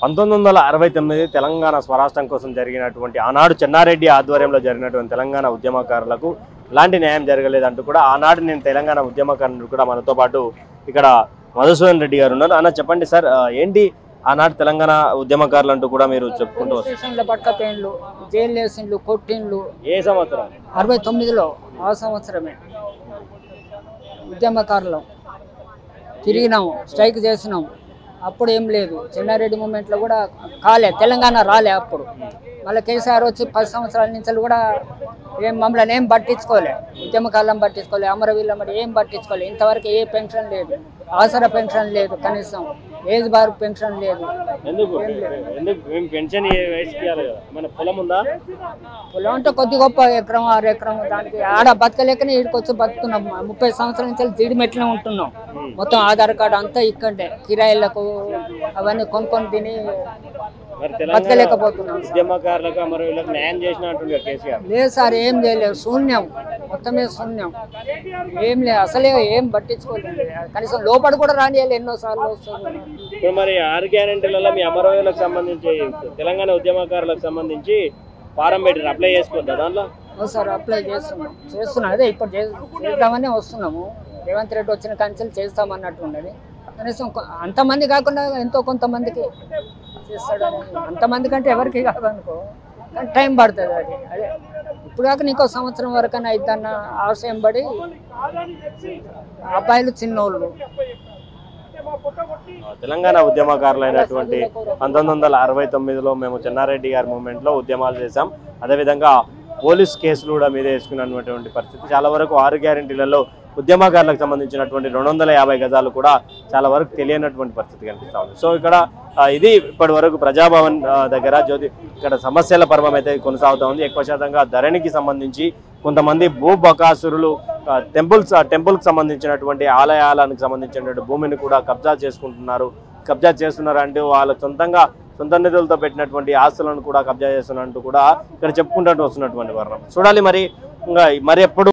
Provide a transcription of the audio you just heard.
1969 తెలంగాణ స్వరాష్ట్రం కోసం జరిగినటువంటి ఆనాడు చెన్నారెడ్డి ఆధ్వర్యంలో జరిగినటువంటి తెలంగాణ ఉద్యమకారులకు ఇలాంటి న్యాయం జరగలేదంటూ కూడా ఆనాడు నేను తెలంగాణ ఉద్యమకారులు కూడా మనతో పాటు ఇక్కడ మధుసూదన్ రెడ్డి గారు ఉన్నారు. అన్న చెప్పండి సార్, ఏంటి ఆనాడు తెలంగాణ ఉద్యమకారులు అంటూ కూడా మీరు చెప్పుకుంటూ వస్తారు. పట్టకపేన్లు, జైలు వేసిండ్లు, కొట్టిండ్లు. ఏ సంవత్సరం? 69లో. ఆ సంవత్సరమే ఉద్యమకారులు తిరిగినాము, స్ట్రైక్ చేసినాము. అప్పుడు ఏం లేదు, చెన్నారెడ్డి మూమెంట్లో కూడా తెలంగాణ రాలే అప్పుడు. మళ్ళీ కేసీఆర్ వచ్చి 10 సంవత్సరాల నుంచి కూడా మమ్మల్ని ఏం పట్టించుకోలే, ఉద్యమకాలం పట్టించుకోలే, అమరవీరులమ్మడి ఏం పట్టించుకోలే. ఇంతవరకు ఏ పెన్షన్ లేదు, ఆసరా పెన్షన్ లేదు, కనీసం ఏజ్ బార్ పెన్షన్ లేదు. పొలం అంటే కొద్ది గొప్ప ఎకరం 6 ఎకరం, దానికి ఆడ బతకలేకనే ఇక్కడికి బతుకున్నాం. 30 సంవత్సరాల నుంచి జీడిమెట్లనే ఉంటున్నాం. మొత్తం ఆధార్ కార్డు అంతా ఇక్కడే, కిరాయిలకు అవన్నీ కొనుక్కొని తిని బతకలేకపోతున్నాం. లేదు సార్, ఏం చేయలేదు, శూన్యం, మొత్తమే శూన్యం, ఏం లేదు, అసలే ఏం పట్టించుకోలేదు. కనీసం లోపల కూడా రానియాలి, ఎన్నోసార్లు వస్తుంది. ఇప్పుడు మరి 6 గ్యారెంటీలలో మీ అమరవీరులకు సంబంధించి తెలంగాణ ఉద్యమకారులకు సంబంధించి ఫారం పెట్టి అప్లై చేసుకోవద్దా దాంట్లో? సార్ అప్లై చేస్తున్నాం, అదే ఇప్పుడు చేద్దామని వస్తున్నాము. రేవంత్ రెడ్డి వచ్చిన కంచెలు చేస్తామన్నట్టు ఉన్నది. కనీసం అంతమంది కాకుండా ఎంతో కొంతమందికి చేస్తాడని, అంతమంది కంటే ఎవరికి కాదనుకో, కానీ టైం పడుతుంది. అదే ఇప్పుడు కాక ఇంకో సంవత్సరం వరకైనా అయిద్దన్న ఆశయం పడి, అబ్బాయిలు చిన్నోళ్ళు. తెలంగాణ ఉద్యమకారులు అయినటువంటి 1969లో మేము చెన్నారెడ్డి గారి మూమెంట్లో ఉద్యమాలు చేశాం. అదేవిధంగా పోలీస్ కేసులు కూడా మీద వేసుకున్నటువంటి పరిస్థితి. చాలా వరకు 6 గ్యారెంటీలలో ఉద్యమకారులకు సంబంధించినటువంటి 250 గజాలు కూడా చాలా వరకు తెలియనటువంటి పరిస్థితి కనిపిస్తూ ఉంది. సో ఇక్కడ ఇది ఇప్పటి వరకు ప్రజాభవన్ దగ్గర ఇక్కడ సమస్యల పర్వం అయితే కొనసాగుతూ ఉంది. ఎక్కువ శాతంగా ధరణికి సంబంధించి కొంతమంది భూ బకాసురులు టెంపుల్కి సంబంధించినటువంటి ఆలయాలకు సంబంధించినటువంటి భూమిని కూడా కబ్జా చేస్తున్నారు అంటే వాళ్ళ సొంత నిధులతో పెట్టినటువంటి ఆస్తులను కూడా కబ్జా చేస్తున్నట్టు కూడా ఇక్కడ చెప్పుకుంటూ వస్తున్నటువంటి వర్ణం. చూడాలి మరి ఎప్పుడు